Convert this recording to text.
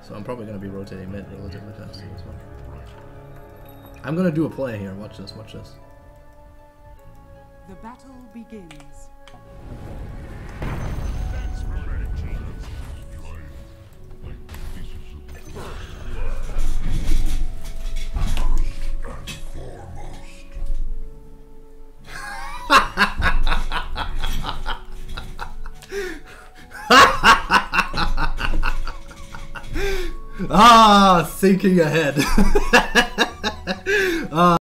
So I'm probably going to be rotating mid relatively fast as well. I'm going to do a play here. Watch this, watch this. The battle begins. Ah, thinking ahead.